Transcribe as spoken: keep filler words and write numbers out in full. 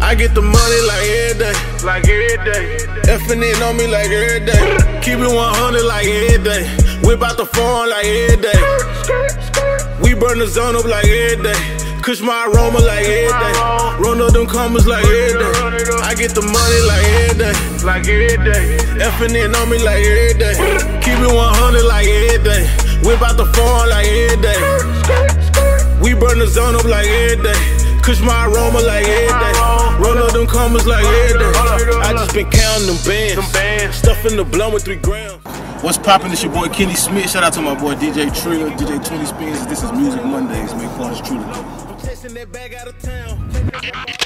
I get the money like every day, like every day. Effing it on me like every day. Keep it one hundred like every day. Whip out the phone like every day. We burn the zone up like every day. Kush my aroma like every day. Run up them commas like every day. I get the money like every day, like every day. Effing it on me like every day. Keep it one hundred like every day. Whip out the phone like every day. We burn the zone up like every day. Kush my aroma like every day. Run up them commas like every day. I just been counting them bands. Stuffing the blunt with three grams. What's poppin'? It's your boy Kenny Smith. Shout out to my boy D J Trill, D J twenty Spins. This is Music Mondays. Make part is truly. I'm chasing that bag out of town.